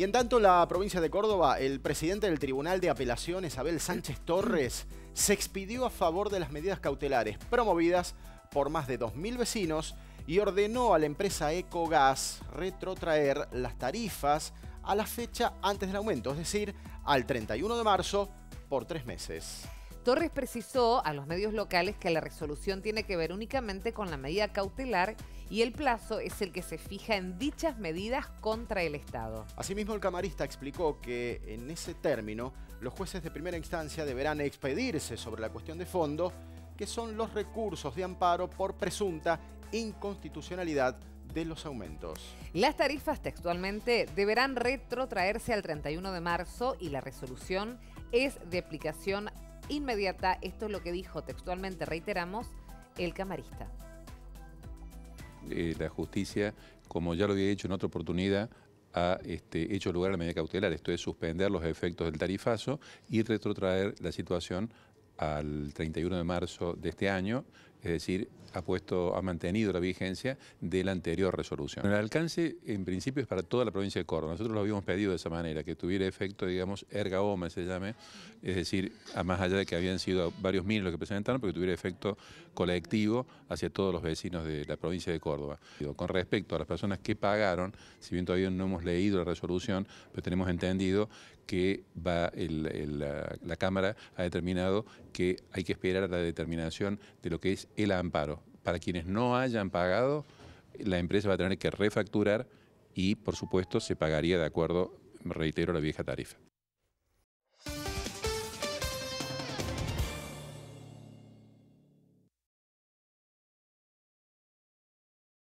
Y en tanto, la provincia de Córdoba, el presidente del Tribunal de Apelaciones, Abel Sánchez Torres, se expidió a favor de las medidas cautelares promovidas por más de 2.000 vecinos y ordenó a la empresa Ecogas retrotraer las tarifas a la fecha antes del aumento, es decir, al 31 de marzo por 3 meses. Torres precisó a los medios locales que la resolución tiene que ver únicamente con la medida cautelar y el plazo es el que se fija en dichas medidas contra el Estado. Asimismo, el camarista explicó que en ese término los jueces de primera instancia deberán expedirse sobre la cuestión de fondo, que son los recursos de amparo por presunta inconstitucionalidad de los aumentos. Las tarifas textualmente deberán retrotraerse al 31 de marzo y la resolución es de aplicación inmediata. Esto es lo que dijo textualmente, reiteramos, el camarista. La justicia, como ya lo había hecho en otra oportunidad, ha hecho lugar a la medida cautelar, esto es suspender los efectos del tarifazo y retrotraer la situación al 31 de marzo de este año, es decir, ha mantenido la vigencia de la anterior resolución. El alcance, en principio, es para toda la provincia de Córdoba. Nosotros lo habíamos pedido de esa manera, que tuviera efecto, digamos, erga omnes se llame, es decir, a más allá de que habían sido varios miles los que presentaron, pero que tuviera efecto colectivo hacia todos los vecinos de la provincia de Córdoba. Con respecto a las personas que pagaron, si bien todavía no hemos leído la resolución, pero tenemos entendido que la Cámara ha determinado que hay que esperar a la determinación de lo que es el amparo. Para quienes no hayan pagado, la empresa va a tener que refacturar y, por supuesto, se pagaría de acuerdo, reitero, a la vieja tarifa.